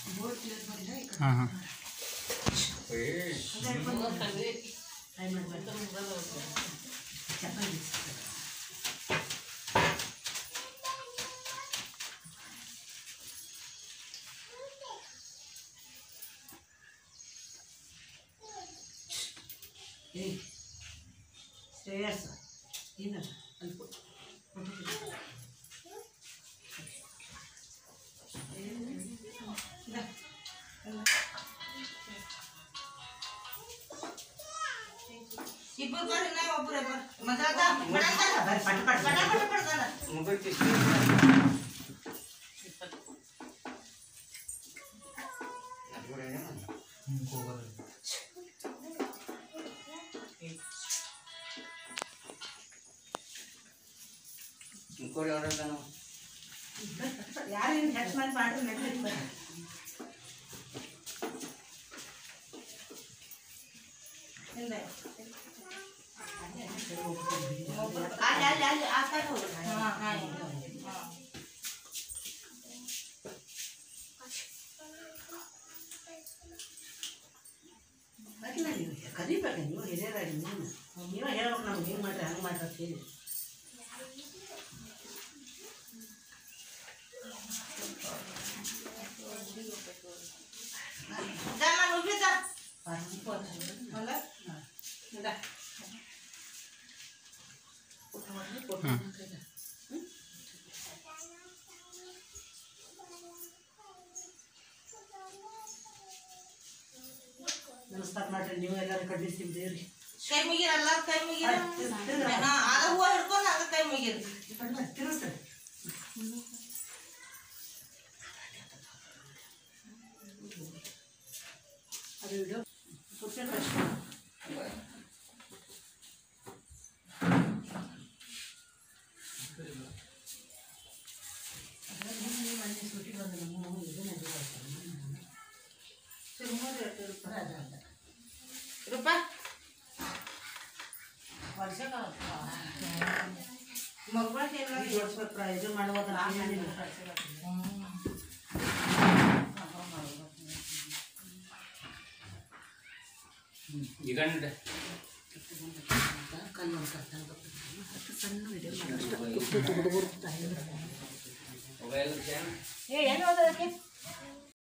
ಹಾಂ ಹಾಂ ಶ್ರೇಯಸ್ ಏನಲ್ಲ ಅಲ್ಪ ಇಬ್ಬರು ಬರ್ರಿ ನಾ ಒಬ್ಬರೇ ಬರ್ರಿ ಮಜಾದ ಬರ್ರಿ ಪಟ ಪಟ ಪಟ ಪಟ ಪಡ್ತಾನ ಮೊಬೈಲ್ ಇಂಕೋಡಿ ಆರ್ಡರ್ ತಾನು ಯಾರು ಏನು ಹೆಚ್ಚು ಮಾಡಿ ಮಾಡ್ರಿ ನೆಟ್ಟಿರ್ತಾರೆ ಇಲ್ಲ ಅಲ್ಲಿ ಆ ಕಡೆ ಹೋಗಿ ಹಾಂ ಹಾಂ ಕರಿಬೇಕು ನೀವು ಹಿರಿಯರಾಗಿ ನೀವು ಹೇಳ್ಬೇಕು ನಮ್ಗೆ ಹಿಂಗೆ ಮಾಡ್ರಿ ಹಂಗೆ ಮಾಡ್ರಿ ಅಂತ ಹೇಳಿ ನಮಸ್ಕಾರ ಮಾಡ್ರಿ ನೀವು ಎಲ್ಲರೂ ಕಡ್ಡಿಸಿದ್ದೀರಿ ಕೈ ಮುಗಿರ ಎಲ್ಲಾರು ಕೈ ಮುಗಿರ ಆಗ ಹೂವು ಹಿಡ್ಕೊಂಡು ಆಗ ಕೈ ಮುಗಿರಿ ತಿರ್ಸ್ರಿ ಅದು ವಿಡಿಯೋ ಪುಟ್ಟ ಕಷ್ಟ ಸೂಟಿ ಬಂದ ನಮ್ಮ ಇದನ್ನ ರೂಪಾಯಿ ವರ್ಷಕ್ಕೆ ಮಕ್ಕಳಿಗೆ ಏನಾದ್ರು ಜೋಡಿಸ್ಬೇಕು ಇದು ಮಾಡುವಾಗ ಈಗ ಸಣ್ಣ ವಿಡಿಯೋ ಮಾಡೋಷ್ಟು ಹುಡುಗರು ಮೊಬೈಲ್ ಏನು ಓದೋದಕ್ಕೆ